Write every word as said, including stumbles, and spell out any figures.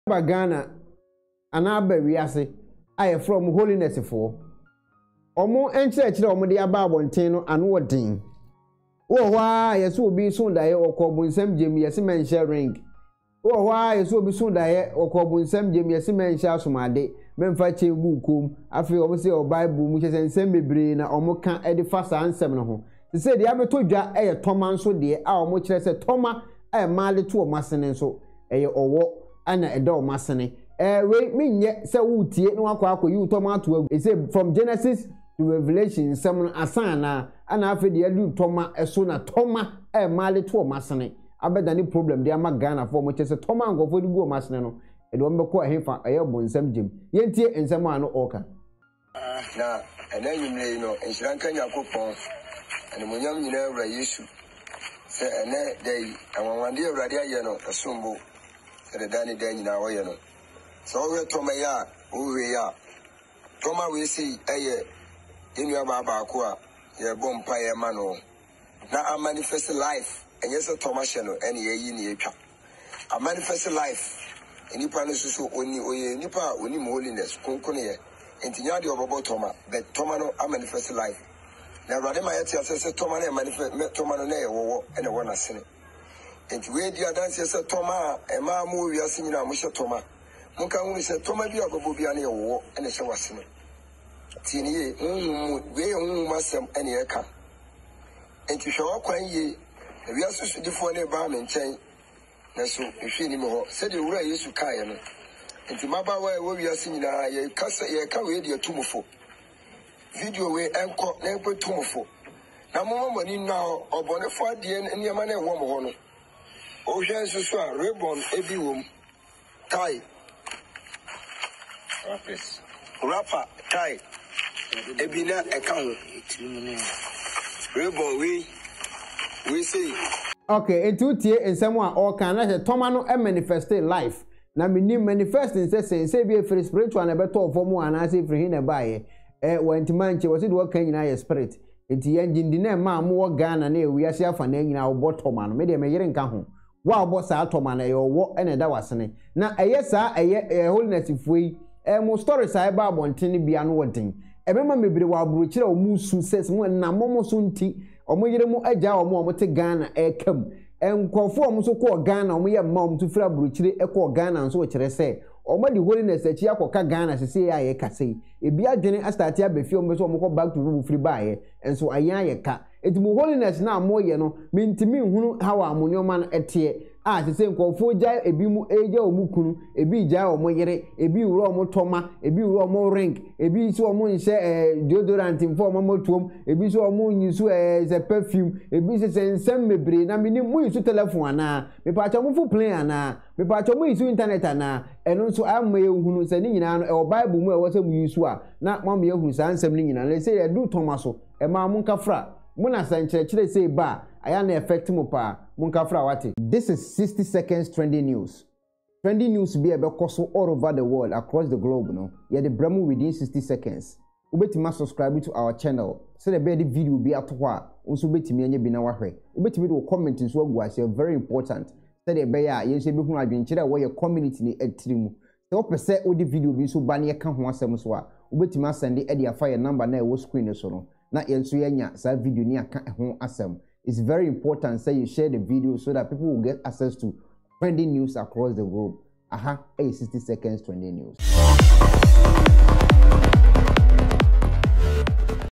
Ghana anaba wiase aye from holiness for omo enche kire omo de aba abonten no anu odin wo hwa yeso obi so daye okobu nsam gem yesi menhye ring wo hwa yeso obi so daye okobu nsam gem yesi menhye asomade memfa che bukom afi obo se o bible mu che nsam bebre na omo ka e de fasa ansem no ho se de abeto dwa eye Toma nso de a omo kire se Toma e male to o masene nso eye owo ana edo o masene eh we menye se wutie no akwa akwa yu Toma to agu say from Genesis to Revelation some asana ana afi de adu Toma eso na Toma e male to o masene abeda ni problem de ama Ghana for mo chese Toma ngofo di gu o masene no e do mbeko ehfa eye bo nsam gem yentie nsam ano oka na ena nyimle no enhira nka Yakobon ene monyam nyina awura Yesu se ene dai anwanwande awurade aye no esombo se de dani dan nyina woye no so we Toma ya owe ya Toma we si eye enu aba ba ko a ye bompa ye ma no na a manifest life enye se Toma hye no ene ye yi ne etwa a manifest life enipa no susu oni oye nipa oni holiness konkone ye entinya de obobo Toma but Toma no a manifest life na rade ma yeti asese Toma na manifest Toma no na ye wo ene wona sene enti we di adanse se Toma e ma mo wi ase nyina mo hye Toma monka hunu se Toma bi obobo bia na ye wo ene hye wasene tini ye unmu we unmu masem ene ye ka enti hwe wakwan ye wi asusu difo na ba me nchen na so ehwe ni me ho se de wura Yesu kae no enti maba wa wo wi ase nyina ye kasa ye ka we de atumfo video we enko na enko tumfo na mo mo ni na obonefo ade niam na ewo mo ho no o hwe nsusu a ribbon ebi wom tie rappers rapper tie ebi na eka ho ribbon we we say okay etu tie ensem a o kan na Toma no e manifest life na mini manifest say say say be free spiritual na beto of mu ana say free na bae eh wantimanche wose de wakan nyina ye spirit enti yangindi na ma mo Ghana na ewiase afa na nyina wo Toma no me de me yire nka ho wa bo sa Toma na ye wo ene da wasene na eye sa eye holiness fuyi eh mo story sa e ba abonten bia no wodin e be ma mebire wa aburo kire o mu su ses mo na momo so nti omo yire mu agya omo omo te Ghana e kam enkofo omo so ko Ghana omo ye ma omo to fira aburo kire e ko Ghana nso kire se omo di holiness achi akoka Ghana sese ya ye kase ebi adwene astati abefi omo so omo ko back to bubu free baaye enso ayan ye ka etimu holiness na mo ye no mentimi hunu hawa amonyoma no etie a sese nkofo gya ebi mu eja omu kunu ebi gya omo yere ebi wuro omo Toma ebi wuro omo ring ebi so omo nse eh, deodorant mfo omo motuom ebi so omo nyisu eh, ze perfume ebi se nsem mebre na mini mu yisu telephone ana me pa cha mu fu play ana me pa cha mu yisu internet ana eno nso amma ye hunu se ni nyina no e bible mu e wo se mu yisu a na mama ye hunu sa nsem ni nyina le se ye du Toma so e ma mu nkafra muna sanchire chire say ba aya na effect mu pa munkafra wate. This is sixty seconds trending news. Trending news be ebe koso all over the world, across the globe, no. Yeah, the bremu within sixty seconds. Ubetima subscribe to our channel. So the bedi video be at wa. Unso betimi anye bi na wahwe. Ubetimi do comment nso agu ase very important. So the be ya yense be hu adwenkyere wo ye community ni etirimu. So opese odi video bi so ba na ye ka ho asem so a ubetima send e dia fire number na e wo screen so no. Na yenso yenya sa video ni aka ho asem. It's very important say you share the video so that people will get access to trending news across the globe. Aha, sixty seconds trending news.